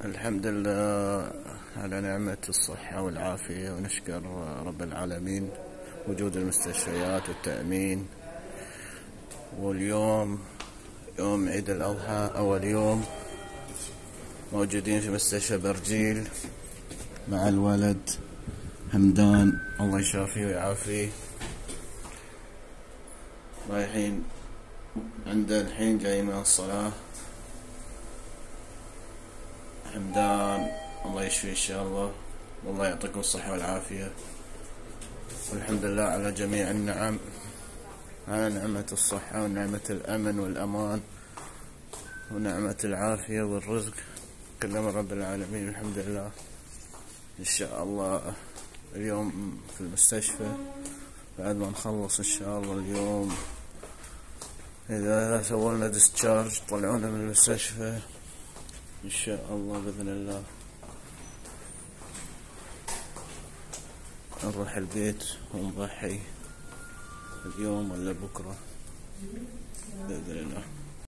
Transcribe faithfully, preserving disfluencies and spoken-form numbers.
الحمد لله على نعمة الصحة والعافية، ونشكر رب العالمين وجود المستشفيات والتأمين. واليوم يوم عيد الأضحى، أول يوم موجودين في مستشفى برجيل مع الولد حمدان، الله يشافيه ويعافيه. رايحين عنده الحين، جاي من الصلاة. حمدان الله يشفيه إن شاء الله، والله يعطيكم الصحة والعافية. والحمد لله على جميع النعم، على نعمة الصحة ونعمة الأمن والأمان ونعمة العافية والرزق، كله من رب العالمين. الحمد لله. إن شاء الله اليوم في المستشفى، بعد ما نخلص إن شاء الله اليوم إذا سوولنا ديسشارج طلعونا من المستشفى إن شاء الله بإذن الله، نروح البيت ونضحي اليوم ولا بكرة بإذن الله.